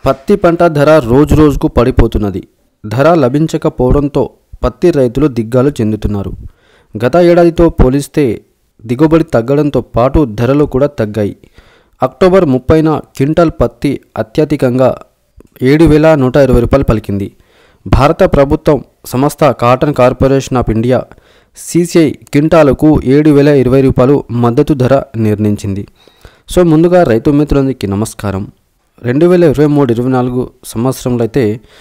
పత్తి పంట ధర రోజురోజుకు పడిపోతున్నది. ధర లభించకపోవడంతో పత్తి రైతులు దిగ్గాలు చెందుతున్నారు. గత ఏడాదితో పోలిస్తే దిగుబడి తగ్గడంతో పాటు ధరలు కూడా తగ్గాయి. అక్టోబర్ 30న క్వింటాల్ పత్తి అత్యధికంగా 7,120 రూపాయలు పలికింది. భారత ప్రభుత్వం సంస్థ cotton corporation of India CCI క్వింటాలకు 7,020 రూపాయలు మద్దతు ధర నిర్ణయించింది. సో ముందుగా రైతు మిత్రులందరికీ నమస్కారం. 2023-24 సంవత్సరంలో అయితే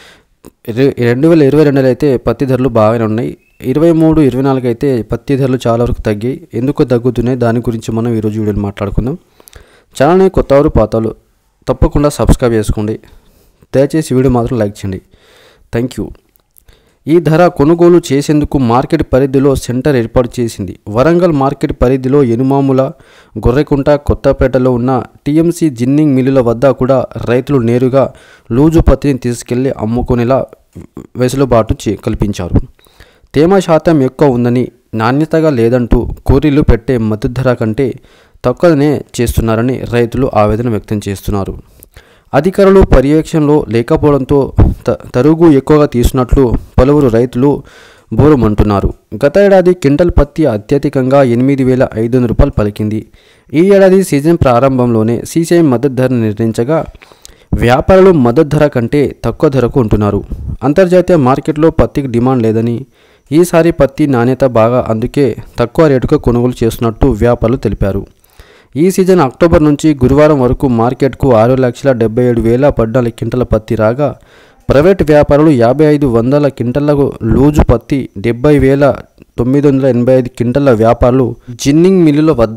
2022 అయితే పత్తి ధరలు బాగానే ఉన్నాయి. 23-24 అయితే పత్తి ధరలు చాలా వరకు తగ్గాయి. ఎందుకు తగ్గుతున్నాయి దాని గురించి మనం ఈరోజు వీడియోలో మాట్లాడుకుందాం. ఛానల్ని కొత్తవారు పాతవారు తప్పకుండా సబ్స్క్రైబ్ చేసుకోండి. దయచేసి వీడియో మాత్రం లైక్ చేయండి. Thank you. ఈ ధర కొనుగోలు చేసేందుకు మార్కెట్ పరిధిలో సెంటర్ ఏర్పాటు చేసింది. వరంగల్ మార్కెట్ పరిధిలో ఎనుమాముల, గొర్రెకుంట, కొత్తపేటలో ఉన్న TMC జిన్నింగ్ మిల్లుల వద్ద కూడా రైతులు నేరుగా లూజు పత్తిని తీసుకెళ్లి అమ్ముకునేలా వెసులుబాటు కల్పించారు. తేమ శాతం ఎక్కువ ఉందని, నాణ్యతగా లేదంటూ కూలీలు పెట్టే మద్దతు ధర కంటే తక్కువనే చేస్తున్నారని రైతులు ఆవేదన వ్యక్తం చేస్తున్నారు. అధికారులు పర్యవేక్షణలో లేకపోవడంతో తరుగు ఎక్కువగా తీసుకున్నట్లు పలువురు రైతులు బోరుమంటున్నారు. గత ఏడాది క్వింటల్ పత్తి అత్యధికంగా 8,500 రూపాయలు పలికింది. ఈ ఏడాది సీజన్ ప్రారంభంలోనే CCI మద్దతు ధర నిర్ణయించగా వ్యాపారులు మద్దతు ధర కంటే తక్కువ ధరకు ఉంటున్నారు. అంతర్జాతీయ మార్కెట్లో పత్తికి డిమాండ్ లేదని, ఈసారి పత్తి నాణ్యత బాగా అందుకే తక్కువ రేటుగా కొనుగోలు చేస్తున్నట్టు వ్యాపారులు తెలిపారు. ఈ సీజన్ అక్టోబర్ నుంచి గురువారం వరకు మార్కెట్కు 6,77,014 క్వింటాల పత్తి రాగా, ప్రైవేట్ వ్యాపారులు 5,500 క్వింటాలకు, లూజు పత్తి 70,985 క్వింటాల వ్యాపారులు, జిన్నింగ్ మిల్లుల వద్ద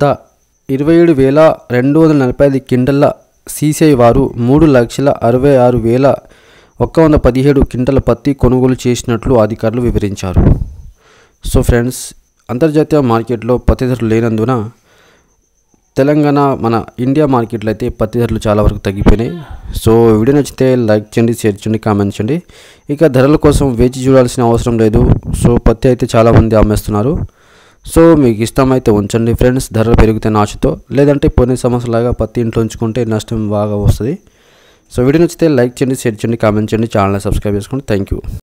27,245 క్వింటాల, CCI వారు 3,66,117 క్వింటాల పత్తి కొనుగోలు చేసినట్లు అధికారులు వివరించారు. సో ఫ్రెండ్స్, అంతర్జాతీయ మార్కెట్లో పత్తి ధరలు లేనందున తెలంగాణ మన ఇండియా మార్కెట్లో అయితే పత్తి ధరలు చాలా వరకు తగ్గిపోయినాయి. సో వీడియో నచ్చితే లైక్ చేయండి, షేర్ చేయండి, కామెంట్ చేయండి. ఇక ధరల కోసం వేచి చూడాల్సిన అవసరం లేదు. సో పత్తి అయితే చాలామంది అమ్మేస్తున్నారు. సో మీకు ఇష్టమైతే ఉంచండి ఫ్రెండ్స్. ధరలు పెరిగితే ఆశతో, లేదంటే పోయిన సంవత్సరంలాగా పత్తి ఇంట్లో ఉంచుకుంటే నష్టం బాగా వస్తుంది. సో వీడియో నచ్చితే లైక్ చేయండి, షేర్ చేయండి, కామెంట్ చేయండి, ఛానల్ని సబ్స్క్రైబ్ చేసుకోండి. Thank you.